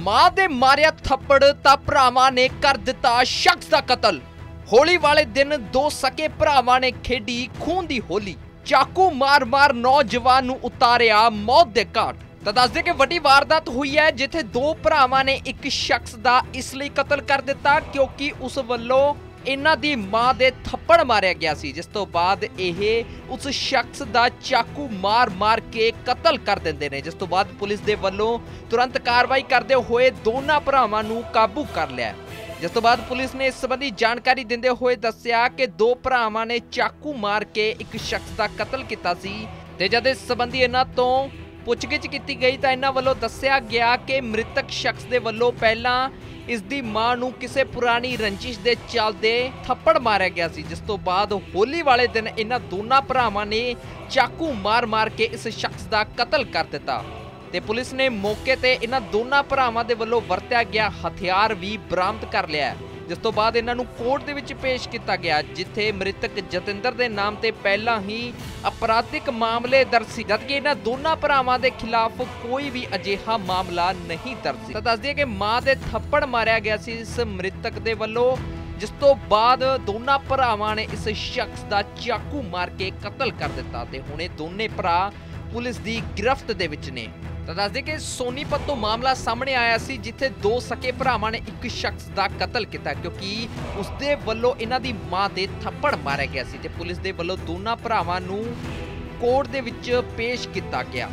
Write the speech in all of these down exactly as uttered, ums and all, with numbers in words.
मां दे मारिया थप्पड़ तां भरावां ने कर दिता शख्स दा कतल। होली वाले दिन दो सके भरावां ने खेडी खून दी होली। चाकू मार मार नौजवान नूं उतारिया मौत दे घाट। तां दस दे कि वड्डी वारदात हुई है जिथे दो भरावां ने एक शख्स दा इसलिए कतल कर दिता क्योंकि उस वल्लों इन्हां दी मां दे थप्पड़ मारिया गया सी, जिस तो बाद इह उस शख्स दा चाकू मार मार के कतल कर दिंदे ने। जिस तो बाद पुलिस दे वल्लों तुरंत कार्रवाई करदे होए दोनां भरावां नूं काबू कर लिया। जिस तो बाद पुलिस ने इस संबंधी जानकारी दिंदे होए दस्सिया कि दो भरावां ने चाकू मार के एक शख्स दा कतल कीता सी ते जद इस संबंधी इन्हां तों पुछगिछ की गई तो इन्हां वल्लों दस्सिया गया कि मृतक शख्स दे वल्लों पहलां इस दी मां नूं किसे पुरानी रंजिश दे चलदे थप्पड़ मारिया गया सी। जिस तो बाद होली वाले दिन इन्हां दोनां भरावां ने चाकू मार मार के इस शख्स दा कतल कर दिता ते पुलिस ने मौके ते इन्हां दोनां भरावां दे वल्लों वरतिया गया हथियार भी बरामद कर लिया है। जिस तो बाद इन्हां नूं कोर्ट दे विच पेश किया गया जिथे मृतक जतिंदर दे नाम ते पहलां ही अपराधिक मामले दर्ज सी, जबकि इन्हां दोनां भरावां दे खिलाफ कोई भी अजिहा मामला नहीं दर्ज सी। दस दिए कि मां दे थप्पड़ मारिया गया सी इस मृतक दे वल्लों, जिस तो बाद दोनां भरावां ने इस शख्स दा चाकू मार के कतल कर दिता ते हुणे दोने भरा पुलिस दी गिरफ्त दे विच ने। तो दस दे कि सोनीपत तो मामला सामने आया सी जिथे दो सके भरावां ने एक शख्स दा कतल किया क्योंकि उसदे वल्लों इन्हां दी मां दे थप्पड़ मारिया गया सी ते पुलिस दे वल्लों दोनां भरावां नूं कोर्ट दे विच पेश किया गया।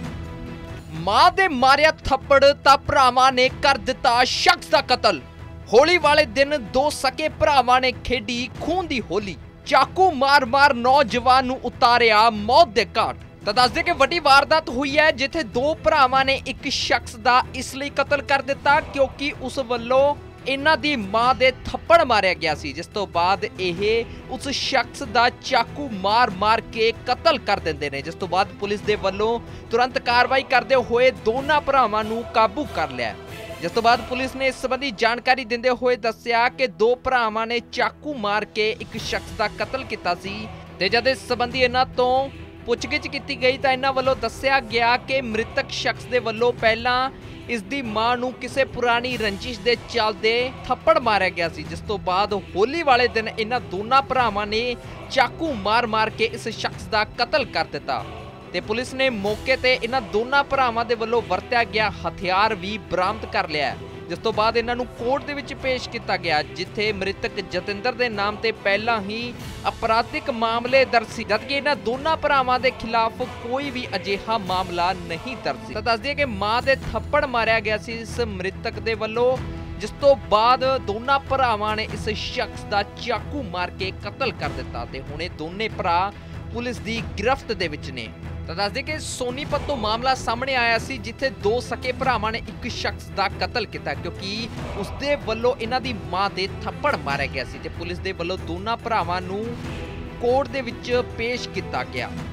मां दे मारिया थप्पड़ तां भरावां ने कर दिता शख्स दा कतल। होली वाले दिन दो सके भरावां ने खेडी खून दी होली। चाकू मार मार नौजवान नूं उतारिया मौत दे घाट। तो दस दे कि वड्डी वारदात हुई है जिथे दो भरावां ने एक शख्स दा इसलिए कतल कर दिता क्योंकि उस वल्लों इन्हां दी मां दे थप्पड़ मारिया गया सी, जिस तो बाद इह उस शख्स दा चाकू मार मार के कतल कर दिंदे ने। जिस तो बाद पुलिस दे वल्लों तुरंत कार्रवाई करदे होए दोनां भरावां नूं काबू कर लिया। जिस तो बाद पुलिस ने इस संबंधी जानकारी दिंदे होए दस्सिया कि दो भरावां ने चाकू मार के एक शख्स दा कतल कीता सी ते जद इस संबंधी इन्हां तों पुछगिछ की गई तो इन्हां वल्लों दस्सिया गया कि मृतक शख्स दे वल्लों पहलां इस दी मां नूं किसे पुरानी रंजिश दे चलदे थप्पड़ मारिया गया सी। जिस तो बाद होली वाले दिन इन्हां दोनां भरावां ने चाकू मार मार के इस शख्स दा कतल कर दिता ते पुलिस ने मौके ते इन्हां दोनां भरावां दे वल्लों वरतिया गया हथियार भी बरामद कर लिया। जिस तो बाद इन्हां नूं कोर्ट दे विच पेश किया गया जिथे मृतक जतिंदर दे नाम ते पहलां ही अपराधिक मामले दर्ज सी, जबकि इन्हां दोनां भरावां दे खिलाफ कोई भी अजिहा मामला नहीं दर्ज सी। दस दिए कि मां दे थप्पड़ मारिया गया सी इस मृतक दे वल्लों, जिस तो बाद दोनां भरावां ने इस शख्स दा चाकू मार के कतल कर दिता ते हुणे दोने भरा पुलिस दी गिरफ्त दे विच ने। तो दस दे कि सोनीपत तो मामला सामने आया सी जिथे दो सके भरावां ने एक शख्स दा कतल किया क्योंकि उसदे वल्लों इन्हां दी मां दे थप्पड़ मारिया गया सी ते पुलिस दे वल्लों दोनां भरावां नूं कोर्ट दे विच पेश किया गया।